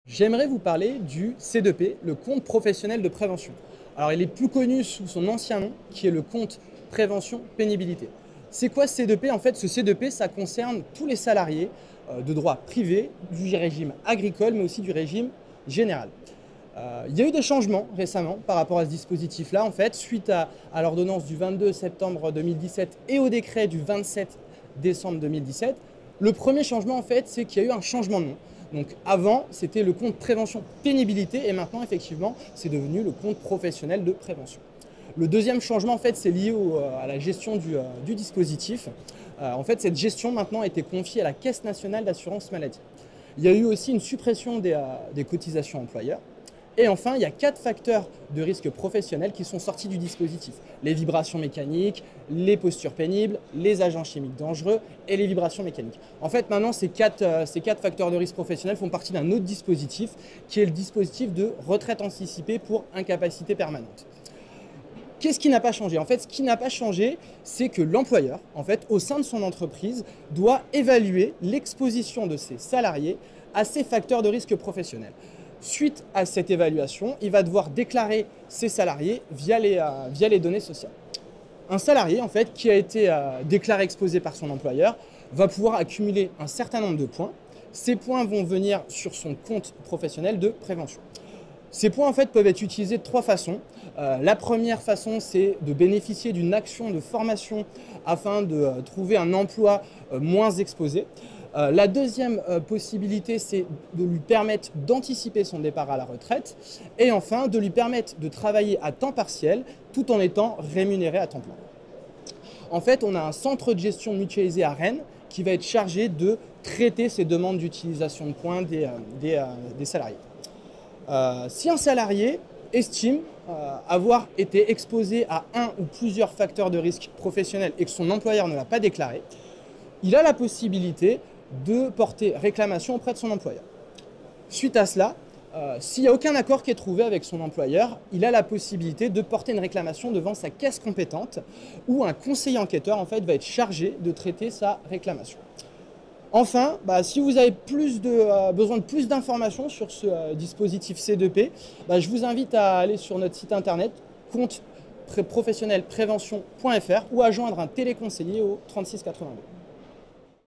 J'aimerais vous parler du C2P, le compte professionnel de prévention. Alors, il est plus connu sous son ancien nom, qui est le compte prévention pénibilité. C'est quoi ce C2P? En fait, ce C2P, ça concerne tous les salariés de droit privé, du régime agricole, mais aussi du régime général. Il y a eu des changements récemment par rapport à ce dispositif-là, en fait, suite à l'ordonnance du 22 septembre 2017 et au décret du 27 décembre 2017. Le premier changement, en fait, c'est qu'il y a eu un changement de nom. Donc avant, c'était le compte prévention pénibilité et maintenant, effectivement, c'est devenu le compte professionnel de prévention. Le deuxième changement, en fait, c'est lié à la gestion du dispositif. En fait, cette gestion maintenant a été confiée à la Caisse nationale d'assurance maladie. Il y a eu aussi une suppression des cotisations employeurs. Et enfin, il y a 4 facteurs de risque professionnel qui sont sortis du dispositif. Les vibrations mécaniques, les postures pénibles, les agents chimiques dangereux et les vibrations mécaniques. En fait, maintenant, ces quatre facteurs de risque professionnel font partie d'un autre dispositif qui est le dispositif de retraite anticipée pour incapacité permanente. Qu'est-ce qui n'a pas changé? En fait, ce qui n'a pas changé, c'est que l'employeur, en fait, au sein de son entreprise, doit évaluer l'exposition de ses salariés à ces facteurs de risque professionnel. Suite à cette évaluation, il va devoir déclarer ses salariés via les données sociales. Un salarié, en fait, qui a été déclaré exposé par son employeur, va pouvoir accumuler un certain nombre de points. Ces points vont venir sur son compte professionnel de prévention. Ces points, en fait, peuvent être utilisés de 3 façons. La première façon, c'est de bénéficier d'une action de formation afin de trouver un emploi moins exposé. La deuxième possibilité, c'est de lui permettre d'anticiper son départ à la retraite. Et enfin, de lui permettre de travailler à temps partiel tout en étant rémunéré à temps plein. En fait, on a un centre de gestion mutualisé à Rennes qui va être chargé de traiter ces demandes d'utilisation de points des salariés. Si un salarié estime avoir été exposé à un ou plusieurs facteurs de risque professionnel et que son employeur ne l'a pas déclaré, il a la possibilité de porter réclamation auprès de son employeur. Suite à cela, s'il n'y a aucun accord qui est trouvé avec son employeur, il a la possibilité de porter une réclamation devant sa caisse compétente où un conseiller enquêteur, en fait, va être chargé de traiter sa réclamation. Enfin, si vous avez besoin de plus d'informations sur ce dispositif C2P, je vous invite à aller sur notre site internet compte professionnelprévention.fr ou à joindre un téléconseiller au 36 82.